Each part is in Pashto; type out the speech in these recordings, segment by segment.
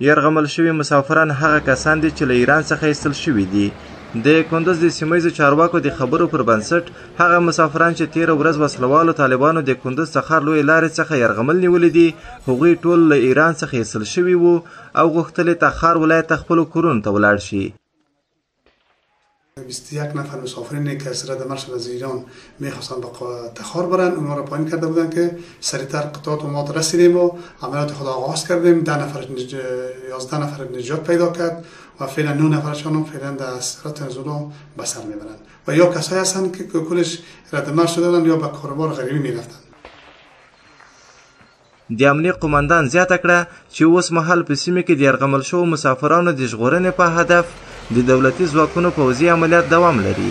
یرغمل شوي مسافران هغه کسان دي چې له ایران څخه ایستل شوي دي. د کندوز د سیمه ییزو چارواکو د خبرو پر بنسټ هغه مسافران چې تېره ورځ وسلوالو طالبانو د کندوز څخه لویې لارې څخه یرغمل نیولي دي هغوی ټول له ایران څخه ایستل شوي وو او غوښتل تخار ولایت ته خپلو کورونو ته ولاړ شي. 21 نفر مسافرینی که از رد مرز از ایران میخواستن به تخار برن اونها را پایین کرده بودن که سریعتر قطعات ما رسیدیم و عملیات خود آغاز کردیم. 11 نفر نجات پیدا کرد و فعلا 9 نفرشان هم فعلا در سرعت نزولا به سر میبرند و یا کسایی هستند که کلش رد مرز شده بودند یا به کاروبار غریبی میرفتند. د امنیه قماندان زیاته کړه چې اوس مهال په سیمه کې د یرغمل شوو مسافرانو د ژغورنې په هدف د دولتي ځواکونو پوځي عملیات دوام لري.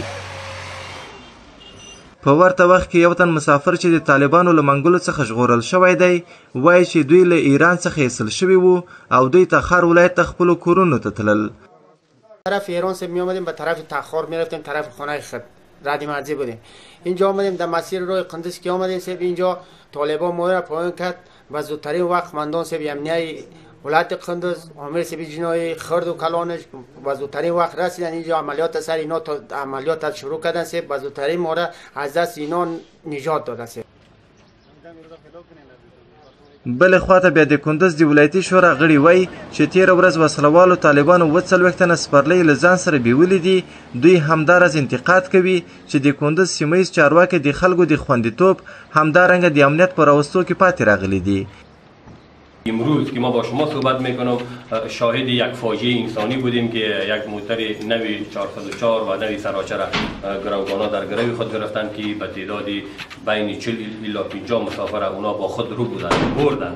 په ورته وخت کې یو تن مسافر چې د طالبانو له منګولو څخه ژغورل شوی دی وایي چې دوی له ایران څخه ایستل شوي وو او دوی تخار ولایت ته خپلو کورونو ته تلل. طرف ایران سه می اومدیم به طرف تخار میرفتیم طرف خانه خود رد مرزی بودیم. اینجا آمدیم در مسیر روی قندوز که آمدیم سه اینجا طالبان ما را پایین کرد و زودترین وقت مندان سه امنیه ولایت قندوز عامل سبی جنای خرد و کلانش و زودترین وقت رسیدن اینجا عملیات سر اینا تا عملیات شروع کردن سه و زودترین ما را از دست اینا نجات دادن سه. بل خواته بیا د کندوز د ولایتي شورا غړي وایي چې تېره ورځ وسلوالو طالبانو 40 تنه سپرلۍ له ځان سره بیولي دي. دوی همداراز انتقاد کوي چې د کندوز سیمه ییز چارواکي د خلکو د خوندیتوب همدارنګه د امنیت په راوستو کې پاتې راغلي دي. امروز که ما با شما صحبت میکنم شاهد یک فاجعه انسانی بودیم که یک موتر نوی 404 و نوی سراچه را گروگانا در گروی خود گرفتند که به تعداد بین 40 الی 50 مسافر اونا با خود رو بردند.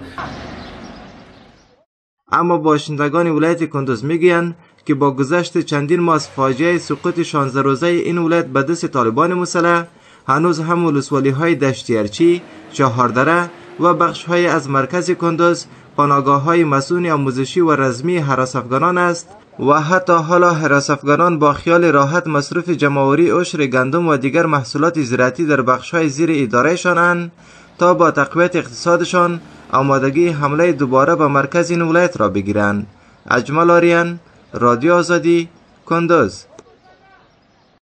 اما باشندگان ولایت کندوز میگویند که با گذشت چندین ماه از فاجعه سقوط 16 روزه این ولایت به دست طالبان مسلح هنوز هم ولسوالی‌های دشتیارچی، چهاردره و بخش‌های از مرکز کندوز پناهگاه‌های مسئول آموزشی و رزمی هراس افغانان است و حتی حالا هراس افغانان با خیال راحت مصرف جمع‌آوری عشر گندم و دیگر محصولات زراعتی در بخش‌های زیر اداره‌شان تا با تقویت اقتصادشان آمادگی حمله دوباره به مرکز این ولایت را بگیرند. اجمل آریان، رادیو آزادی، کندوز.